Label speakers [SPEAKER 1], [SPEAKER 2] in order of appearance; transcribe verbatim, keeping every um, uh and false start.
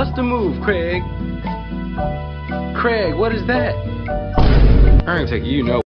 [SPEAKER 1] What's the move, Craig? Craig, what is that? I ain't taking you no.